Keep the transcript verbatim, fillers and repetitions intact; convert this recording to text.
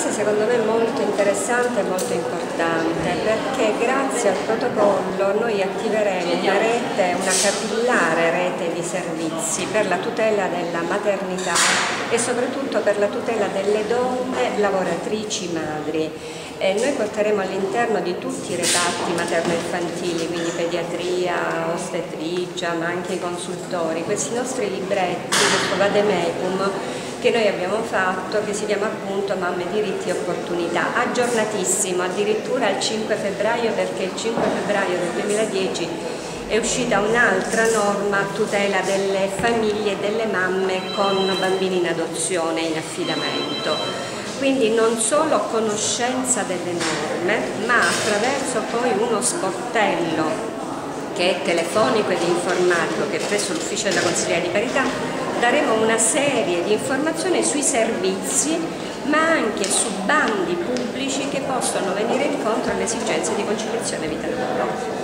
fase secondo me molto interessante e molto importante, perché grazie al protocollo noi attiveremo una rete, una capillare rete di servizi per la tutela della maternità e soprattutto per la tutela delle donne lavoratrici madri. E noi porteremo all'interno di tutti i reparti materno-infantili, quindi pediatria, ostetricia, ma anche i consultori, questi nostri libretti, questo vademecum che noi abbiamo fatto, che si chiama appunto Mamme, diritti e opportunità, aggiornatissimo addirittura al cinque febbraio, perché il cinque febbraio del duemiladieci è uscita un'altra norma a tutela delle famiglie e delle mamme con bambini in adozione e in affidamento. Quindi non solo conoscenza delle norme, ma attraverso poi uno sportello che è telefonico ed informatico, che è presso l'ufficio della consigliera di parità, daremo una serie di informazioni sui servizi, ma anche su bandi pubblici che possono venire incontro alle esigenze di conciliazione vita-lavoro.